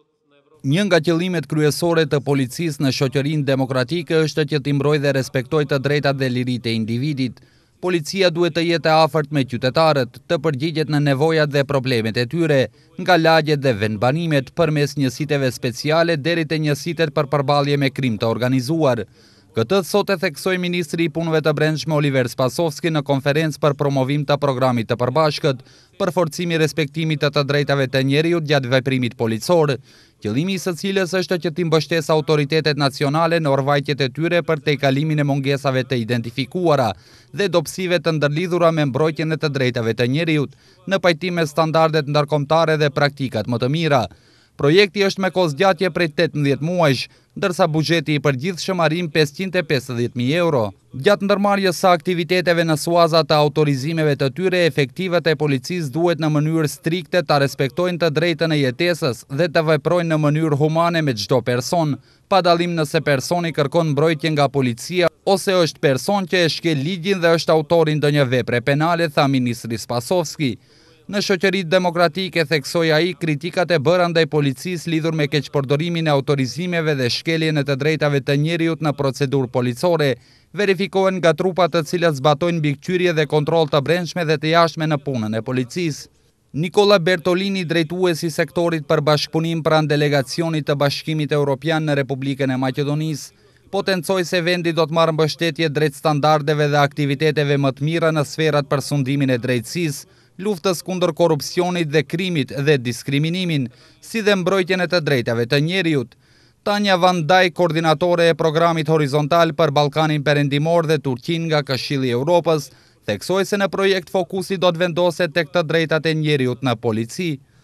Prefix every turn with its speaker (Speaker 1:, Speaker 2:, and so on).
Speaker 1: Një nga qëllimet kryesore të policisë në shoqërinë demokratike është që t'i mbrojë dhe respektojë të drejtat dhe liritë e individit. Policia duhet të jetë e afërt me qytetarët, të përgjigjet në nevojat dhe problemet e tyre, nga lagjet dhe vendbanimet përmes njësiteve speciale deri te njësitet për përballje me krim të organizuar. Këtë sot e theksoi Ministri i Punëve të Brendshme Oliver Spasovski në konferencë për promovim të programit të përbashkët për forcimi respektimit të drejtave të njeriut gjatë veprimit policor, qëllimi i së cilës është që t'i mbështesë autoritetet nacionale në orvajtjet e tyre për tejkalimin e mungesave të identifikuara dhe dobësive të ndërlidhura me mbrojtjen e të drejtave të njeriut në pajtim me standardet ndërkombëtare dhe praktikat më të mira. Projekti është me kosgjatje prej 18 muajsh, ndërsa buxheti i përgjithshëm arrin 550.000 euro. Gjatë ndërmarrjes së aktiviteteve në suaza të autorizimeve të tyre, efektivat e policisë duhet në mënyrë strikte ta respektojnë të drejtën e jetesës dhe të veprojnë në mënyrë humane me çdo person, pa dallim nëse personi kërkon mbrojtje nga policia ose është person që e shkel ligjin dhe është autori ndonjë vepre penale, tha Ministri Spasovski. Në shoqëritë demokratike, theksoi ai, kritikat e bëra ndaj policisë lidhur me keqpërdorimin e autorizimeve dhe shkeljen e të drejtave të njeriut në procedurë policore, verifikohen nga trupat të cilat zbatojnë mbikëqyrje dhe kontroll të brendshme dhe të jashtme në punën e policisë. Nicola Bertolini, drejtuesi i sektorit për bashkëpunim pranë delegacionit të Bashkimit Evropian në Republikën e Maqedonisë, potencoi se vendi do të marrë mbështetje drejt standardeve dhe aktiviteteve më të mira në sferat për sundimin e drejtësisë, luftës kundër korrupsionit dhe krimit dhe diskriminimin, si dhe mbrojtjen e të drejtave të njeriut. Tanja Van Dijk, koordinatore e programit horizontal për Ballkanin Perëndimor dhe Turqinë nga Këshilli i Evropës, theksoi se në projekt fokusi do të vendoset tek të drejtat e njeriut në polici.